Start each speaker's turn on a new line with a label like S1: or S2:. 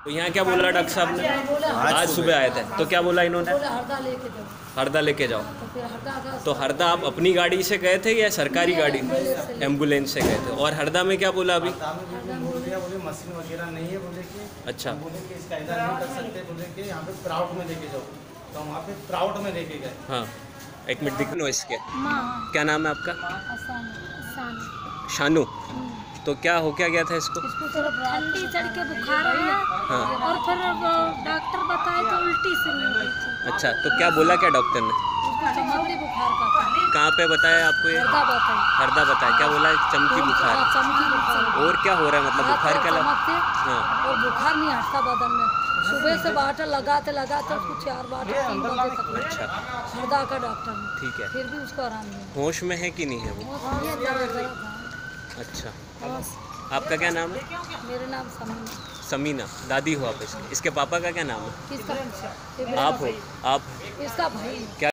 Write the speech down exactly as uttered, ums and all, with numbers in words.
S1: तो यहाँ क्या बोला डॉक्टर साहब ने? आज सुबह आए थे तो क्या बोला इन्होंने?
S2: हरदा लेके जाओ।
S1: हरदा लेके जाओ।
S2: तो फिर हरदा का
S1: तो हरदा आप अपनी गाड़ी से गए थे या सरकारी गाड़ी एम्बुलेंस से गए थे? और हरदा में क्या बोला अभी?
S3: बोले मशीन वगैरह नहीं है, बोले कि
S1: अच्छा
S3: बोले कि इसका इलाज नहीं कर सकते, बोले कि यहाँ पे प्राउड में लेके जाओ। तो हम वहाँ पे प्राउड में लेके गए।
S1: हाँ एक मिनट दिख नो इसके।
S2: माँ
S1: क्या नाम है आपका?
S2: आसान आसान
S1: शानू। तो क्या हो क्या गया था इसको?
S2: इसको तरफ ठंडी चढ़ के बुखार आया
S1: हाँ।
S2: और फिर वो डॉक्टर बताए तो उल्टी शुरू हो गई थी।
S1: अच्छा तो क्या बोला क्या डॉक्टर ने?
S2: उसको चमकती बुखार का था।
S1: कहाँ पे बताया आपको ये?
S2: हरदा बताए।
S1: हरदा बताया। क्या बोला? चमकी बुखार।
S2: हाँ, चमकी बुखार।
S1: और क्या हो रहा है मतलब बुखार के अलावा?
S2: चमकते
S1: हाँ
S2: और बुखार नहीं हटता बदन में। सुबह से बाटल लगाते लगाते उसको चार बाटल तीन बजे तक।
S1: अच्छा
S2: हरदा का डॉक्टर ने।
S1: ठीक है।
S2: फिर भी उसको आराम नहीं
S1: होश में है कि नहीं है वो?
S2: हुआ। ये जरा जरा था।
S1: अच्छा
S2: बस।
S1: आपका क्या नाम है?
S2: मेरा नाम समीना।
S1: समीना। दादी हो आप इसके? इसके पापा का क्या नाम है?
S2: किसका?
S1: आप हो? आप
S2: इसका भाई।
S1: क्या